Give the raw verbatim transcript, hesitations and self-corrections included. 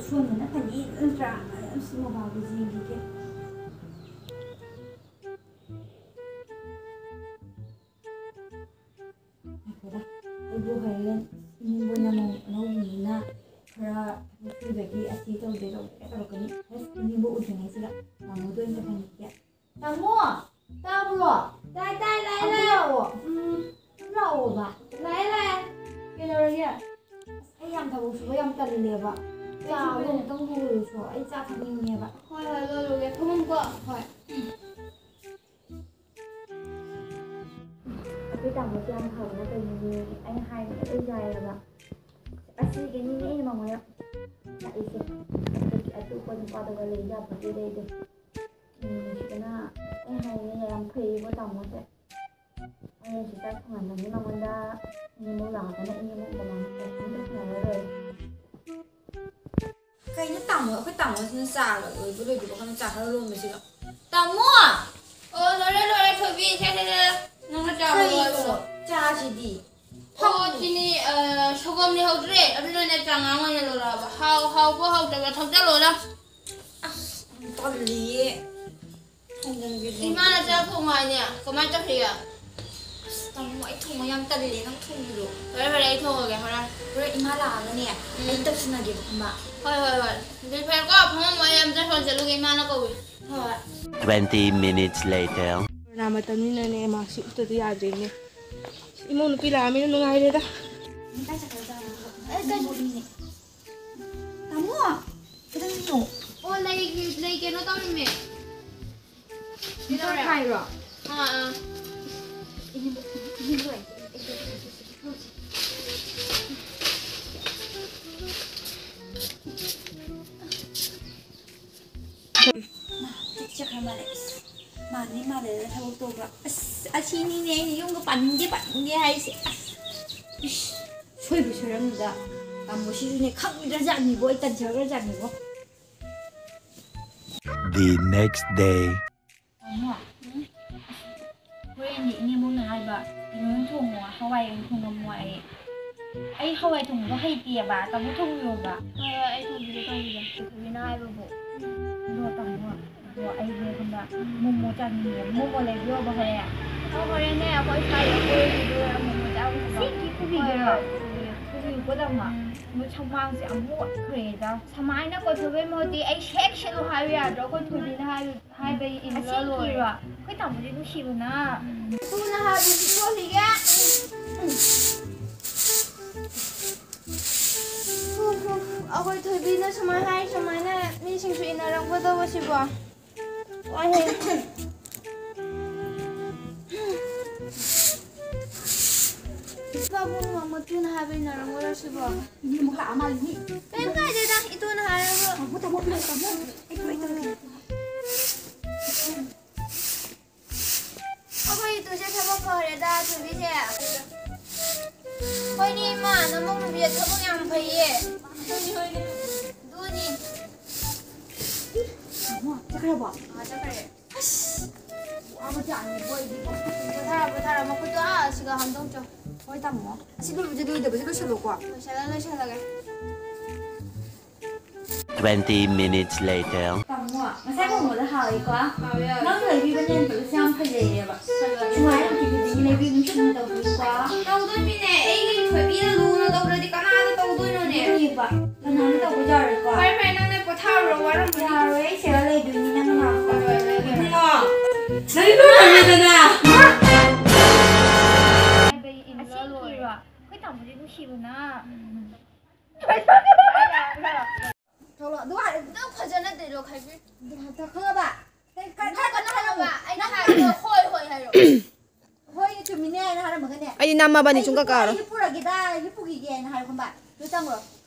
ꯑꯁꯣꯟꯕꯅ ꯐꯅꯤ ꯅꯠꯇ꯭ꯔꯥ ꯑꯁ ꯃꯣꯕꯥꯏꯜꯗ ꯌꯦꯡꯈꯤꯒꯦ ꯑꯩꯕꯨ ꯍꯣꯔꯦꯟ ꯏꯅꯤꯡꯕꯅ ꯑꯅꯧꯕꯅꯤꯅ ꯈꯔ ꯊꯕꯛ ꯑꯁꯤ ꯇꯧꯗꯦ ꯇꯧꯗꯦ ꯇꯧꯔꯛꯀꯅꯤ ꯑꯁ ꯏꯅꯤꯡꯕ ꯎꯗ꯭ꯔꯤꯉꯩꯁꯤꯗ ꯇꯥꯃꯣꯗꯣ ꯑꯣꯏꯅ ꯐꯪꯒꯦ ꯇꯥꯃꯣ ꯇꯥꯕ꯭ꯔꯣ ꯇꯥꯏ ꯇꯥꯏ ꯂꯥꯛꯑꯦ ꯂꯥꯛꯑꯣ ꯎꯝ ꯂꯥꯛꯑꯣꯕ ꯂꯥꯛꯑꯦ ꯂꯥꯛꯑꯦ ꯀꯩꯗꯧꯔꯒꯦ ꯑꯁ ꯑꯩ ꯌꯥꯝ ꯊꯕꯛ ꯁꯨꯕ ꯌꯥꯝ ꯇꯜꯂꯦꯕ ꯆꯥꯕ ꯑꯃꯨꯛꯇꯪ ꯂꯣꯏꯔꯁꯨ ꯑꯩ ꯆꯥ ꯊꯛꯅꯤꯡꯉꯦꯕ ꯍꯣꯏ ꯍꯣꯏ ꯂꯣꯏꯔꯨꯒꯦ ꯊꯝꯃꯨꯀꯣ ꯍꯣꯏ ꯑꯩꯈꯣꯏ ꯇꯥꯃꯣꯁꯦ ꯌꯥꯝ ꯐꯕꯅ ꯀꯩꯅꯣꯅꯦ ꯑꯩꯅ ꯍꯥꯏꯕꯅꯦ ꯑꯩ ꯌꯥꯏꯑꯕ ꯑꯁꯤꯒꯤꯅꯤꯅꯦ ꯑꯩꯅ ꯃꯉꯣꯟꯗ ꯂꯥꯛꯏꯁꯦ ꯑꯗꯨꯗꯤ ꯑꯇꯣꯞꯄ ꯅꯨꯄꯥꯗꯨꯒ ꯂꯩ ꯌꯥꯕꯗꯤ ꯂꯩꯗꯦ ꯅꯨꯡꯁꯤꯕꯅ ꯑꯩ ꯍꯥꯏꯕꯅꯦ ꯌꯥꯝ ꯐꯩꯌꯦꯕ ꯇꯥꯃꯣꯁꯦ ꯑꯩꯅ ꯁꯤ ꯆꯥꯛ ꯊꯣꯡꯍꯟꯕꯅꯤ ꯃꯉꯣꯟꯗ ꯏꯅꯦꯃꯨꯛ ꯂꯥꯛꯑꯒꯅ ꯏꯅꯦꯃꯨꯛ ꯃꯃꯥꯡꯗ ꯑꯝꯇ ꯊꯣꯡꯍꯜꯂ ꯂꯣꯏꯔꯦ ꯀꯩꯅꯣ ꯇꯥꯃꯣ ꯑꯩꯈꯣꯏ ꯇꯥꯃꯣꯁꯤꯅ ꯆꯥꯒ ꯂꯣꯏꯕ ꯂꯣꯏꯗꯕ ꯈꯪꯗꯦ ꯆꯥ ꯈꯔ ꯂꯣꯟꯕꯁꯤꯒ ꯇꯥꯃꯣ ꯑꯣ ꯂꯣꯏꯔꯦ ꯂꯣꯏꯔꯦ ꯊꯣꯏꯕꯤ ꯁꯦ ꯁꯦ ꯁꯦ ꯅꯪꯅ ꯆꯥꯕ ꯂꯣꯏꯕꯗꯣ ꯆꯥꯁꯤꯗꯤ ꯑꯣ ꯆꯤꯅꯤ ꯁꯪꯒꯣꯝ ꯂꯩꯍꯧꯗ꯭ꯔꯦ ꯑꯗꯨꯅꯅꯦ ꯆꯥꯉꯥꯡ ꯑꯣꯏꯅ ꯂꯣꯜꯂꯛꯑꯕ ꯍꯥꯎ ꯍꯥꯎꯕ ꯍꯥꯎꯇꯕ ꯊꯛꯆꯜꯂꯣꯗ ꯇꯜꯂꯤꯌꯦ ꯏꯃꯥꯅ ꯆꯥꯛ ꯊꯣꯡꯉꯨ ꯍꯥꯏꯅꯦ ꯀꯃꯥꯏꯅ ꯇꯧꯁꯤꯒꯦ ꯇꯥꯃꯣ ꯑꯩ ꯊꯣꯡꯕ ꯌꯥꯝ ꯇꯜꯂꯦ ꯅꯪ ꯊꯣꯡꯕꯤꯔꯣ ꯐꯔꯦ ꯐꯔꯦ ꯑꯩ ꯊꯣꯡꯉꯒꯦ ꯍꯣꯔꯦꯟ ꯍꯣꯔꯦꯟ ꯏꯃꯥ ꯂꯥꯛꯑꯒꯅꯦ ꯑꯩ ꯇꯧꯁꯤꯟꯅꯒꯦꯕ ꯈꯪꯕ ꯍꯣꯏ ꯍꯣꯏ ꯍꯣꯏ ꯑꯗꯨꯗꯤ ꯐꯔꯦꯀꯣ ꯐꯝꯃꯝꯃꯣ ꯑꯩ ꯑꯝꯇ ꯐꯣꯟ ꯆꯠꯂꯨꯒꯦ ꯏꯃꯥꯅ ꯀꯧꯏ ꯍꯣꯏ twenty minutes later. ꯀꯣꯔꯣꯅꯥ ꯃꯇꯝꯅꯤꯅꯅꯦ ꯃꯥꯛꯁꯤ ꯎꯞꯇꯗꯤ ꯌꯥꯗ꯭ꯔꯦꯅꯦ ꯏꯃꯧ ꯅꯨꯄꯤ ꯂꯥꯛꯑꯃꯤꯅ ꯅꯨꯡꯉꯥꯏꯔꯦꯗ ꯀꯥꯏ ꯆꯠꯈ꯭ꯔꯖꯥꯠꯅꯣ ꯑꯩ ꯀꯩ ꯃꯣꯠꯂꯤꯅꯦ ꯇꯥꯃꯣ ꯀꯩꯗꯧꯔꯤꯅꯣ ꯑꯣ ꯂꯩ ꯂꯩ ꯀꯩꯅꯣ ꯇꯧꯔꯤꯃꯦ ꯃꯤꯇꯔ ꯈꯥꯏꯔꯣ ꯑꯥ ꯑꯥ 이거 이거 ꯆꯠꯈ꯭ꯔ ꯃꯥꯜꯂꯦ ꯃꯥꯅꯤ ꯃꯥꯜꯂꯦꯗ ꯊꯕꯛ ꯇꯧꯕ ꯑꯁ ꯑꯁꯤꯅꯤꯅꯦ ꯑꯩꯅ ꯌꯨꯝꯒ ꯄꯥꯅꯤꯡꯗꯦ ꯄꯥꯅꯤꯡꯗꯦ ꯍꯥꯏꯁꯦ ꯑꯁ ꯁꯣꯏꯕ ꯁꯣꯏꯔꯝꯗꯨꯗ ꯇꯥꯃꯣꯁꯤꯁꯨꯅꯦ ꯈꯪꯗ꯭ꯔꯖꯥꯠꯅꯤꯕꯣ ꯑꯩ ꯇꯟꯖꯈ꯭ꯔꯖꯥꯠꯅꯤꯕꯣ The next day. ꯇꯥꯃꯣ ꯍꯣꯔꯦꯟꯗꯤ ꯏꯅꯦꯃꯨꯛꯅ ꯍꯥꯏꯕ ꯀꯩꯅꯣꯝ ꯊꯣꯡꯉꯣ ꯍꯋꯥꯏ ꯑꯣꯏꯅ ꯊꯣꯡꯉꯝꯃꯣ ꯑꯩ ꯑꯩ ꯍꯋꯥꯏ ꯊꯣꯡꯕꯗꯣ ꯍꯩꯇꯦꯕ ꯇꯥꯃꯣ ꯊꯣꯡꯕꯤꯌꯣꯕ ꯍꯣꯏ ꯍꯣꯏ ꯑꯩ ꯊꯣꯡꯕꯤꯒꯦ ꯊꯣꯡꯕꯤꯒꯦ ꯊꯣꯏꯕꯤꯅ ꯍꯥꯏꯕꯕꯨ ꯑꯗꯣ ꯇꯥꯃꯣ ꯑꯗꯣ ꯑꯩꯁꯦ ꯈꯪꯕ ꯃꯣꯃꯣ ꯆꯥꯅꯤꯡꯉꯦ ꯃꯣꯃꯣ ꯂꯩꯕꯤꯌꯣꯕ ꯍꯣꯔꯦꯟ ꯍꯣꯏ ꯍꯣꯔꯦꯟꯅꯦ ꯑꯩꯈꯣꯏ ꯁ꯭ꯋꯥꯏꯗ ꯀꯣꯏꯔꯨꯗꯣꯏꯔꯥ ꯃꯣꯃꯣ ꯆꯥꯔꯨꯁꯤꯀꯣ ꯁꯤꯒꯤ ꯄꯨꯕꯤꯒꯦꯔꯣ ꯄꯨꯕꯤꯌꯨꯀꯣ ꯇꯥꯃꯣ ꯃꯣꯏ ꯁꯝꯃꯥꯡꯁꯦ ꯌꯥꯝ ꯃꯣꯠꯈ꯭ꯔꯦꯗ ꯁꯨꯃꯥꯏꯅ ꯀꯣꯏꯊꯣꯏꯕꯩ ꯃꯍꯨꯠꯇꯤ ꯑꯩ ꯁꯦꯠ ꯁꯦꯠꯂꯨ ꯍꯥꯏꯕ ꯌꯥꯗ꯭ꯔꯣ ꯑꯩꯈꯣꯏ ꯊꯣꯏꯕꯤꯅ ꯍꯥꯏꯕꯩ ꯏꯜꯂ ꯂꯣꯏꯔꯦ ꯑꯩꯈꯣꯏ ꯇꯥꯃꯣꯗꯤ ꯅꯨꯡꯁꯤꯕꯅ ꯊꯨꯅ ꯍꯥꯏꯕꯁꯤ ꯊꯣꯛꯈꯤꯒꯦ ꯑꯩꯈꯣꯏ ꯊꯣꯏꯕꯤꯅ ꯁꯨꯃꯥꯏꯅ ꯍꯥꯏ ꯁꯨꯃꯥꯏꯅ ꯃꯤꯁꯤꯡꯁꯨ ꯏꯟꯅꯔꯝꯒꯗꯧꯕꯁꯤꯕꯣ ꯋꯥꯍꯩ ꯄꯥꯕꯨꯡ ꯃꯃ ꯊꯨꯅ ꯍꯥꯏꯕ ꯏꯟꯅꯔꯝꯒꯗꯧ ꯁꯤꯕꯣ 이모 가 아마 이 ꯀꯩꯝ ꯀꯥꯏꯗꯦꯗ ꯏꯇꯨꯅ ꯍꯥꯏꯔꯒ ꯇꯥꯃꯣ ꯇꯥꯃꯣ ꯇꯥꯃꯣ ꯑꯩ ꯀꯃꯥꯏ ꯇꯧꯔꯒꯦ ꯑꯩꯈꯣꯏ ꯏꯇꯨꯁꯦ ꯊꯕꯛ ꯐꯔꯦꯗ ꯊꯣꯏꯕꯤꯁꯦ ꯍꯣꯏꯅꯦ ꯏꯃꯥ ꯅꯃꯧ ꯅꯨꯄꯤꯁꯦ ꯊꯕꯛ ꯌꯥꯝ ꯐꯩꯌꯦ ꯍꯣꯏꯅꯦ ꯍꯣꯏꯅꯦ ꯑꯗꯨꯅꯤ ꯇꯥꯃꯣ ꯆꯠꯈ꯭ꯔꯕꯣ ꯑꯥ ꯆꯠꯈ꯭ꯔꯦ ꯑꯁ 와보자니고 이거 ꯄꯣꯊꯥꯔ ꯄꯣꯊꯥꯔ ꯃꯈꯨꯠꯇꯣ ꯑꯥ ꯑꯁꯤꯒ ꯍꯥꯝꯗꯣꯛꯆꯧ ꯍꯣꯏ ꯇꯥꯃꯣ ꯑꯁꯤ ꯂꯣꯏꯕꯁꯦ ꯂꯣꯏꯗꯕꯁꯦ ꯂꯣꯏꯁꯜꯂꯣꯀꯣ ꯂꯣꯏꯁꯜꯂ ꯂꯣꯏꯁꯜꯂꯒꯦ Twenty minutes later. ꯇꯥꯃꯣ ꯉꯁꯥꯏ ꯃꯣꯃꯣꯗ ꯍꯥꯎꯏꯀꯣ ꯍꯥꯎꯋꯦ ꯍꯥꯎꯋꯦ ꯅꯪ ꯂꯩꯕꯤꯕ ꯅꯦꯟꯕꯗꯨꯁꯨ ꯌꯥꯝ ꯐꯖꯩꯌꯦꯕ ꯁꯨꯃꯥꯏꯅ ꯅꯨꯡꯇꯤ ꯈꯨꯗꯤꯡꯒꯤ ꯂꯩꯕꯤꯌꯨ ꯅꯨꯡꯇꯤꯒꯤ ꯇꯧꯕꯤꯌꯨꯀꯣ ꯇꯧꯗꯣꯏꯃꯤꯅꯦ ꯑꯩꯒꯤ ꯊꯣꯏꯕꯤꯅ ꯂꯨꯅ ꯇꯧꯗ꯭ꯔꯗꯤ ꯀꯅꯥꯗ ꯇꯧꯗꯣꯏꯅꯣꯅꯦ ꯌꯦꯡꯕ ꯀꯅꯥꯅ ꯇꯧꯕ ꯌꯥꯔꯣꯏꯀꯣ ꯐꯔꯦ ꯐꯔꯦ ꯅꯪꯅ ꯄꯣꯊꯥꯔꯨꯔꯣ ꯋꯥꯔꯝꯃꯅꯤ ꯌꯥꯔꯣꯏ ꯑꯩ ꯁꯤꯗ ꯂꯩꯗꯣꯏꯅꯤ ꯅꯪ ꯂꯥꯛꯄ ꯍꯣꯏ ꯍꯣꯏ ꯂꯩꯒꯦ ꯅꯪ ꯂꯣꯏꯔꯝꯃꯦꯗꯅ ꯍꯥꯏꯕꯩ ꯏꯜꯂ ꯂꯣꯏꯔꯦ ꯑꯩꯈꯣꯏ ꯇꯥꯃꯣꯗꯤ ꯅꯨꯡꯁꯤꯕꯅ ꯊꯣꯛꯂꯛꯑꯣ ꯑꯗꯨ ꯅꯪ ꯐꯖꯅ ꯗꯦꯂꯣꯛ ꯍꯥꯏꯕꯤ ꯈꯪꯉꯕ ꯈꯔ ꯀꯟꯅ ꯍꯥꯏꯔꯛꯑꯣ ꯑꯩꯅ ꯍꯥꯏꯕꯗꯣ ꯍꯣꯏ ꯍꯣꯏ ꯍꯥꯏꯔꯣ ꯍꯣꯏ ꯆꯨꯝꯃꯤꯅꯦ ꯍꯥꯏꯅ ꯍꯥꯏꯔꯝꯃꯒꯅꯦ ꯑꯩꯗꯤ ꯅꯝꯃꯕꯅꯤ ꯁꯨꯡꯀ ꯀꯥꯔꯣꯏ ꯑꯩ ꯄꯨꯔꯒꯦꯗ ꯑꯩ ꯄꯨꯈꯤꯒꯦꯅ ꯍꯥꯏꯔꯣ ꯈꯪꯕ ꯑꯗꯨ ꯆꯪꯉꯨꯔꯣ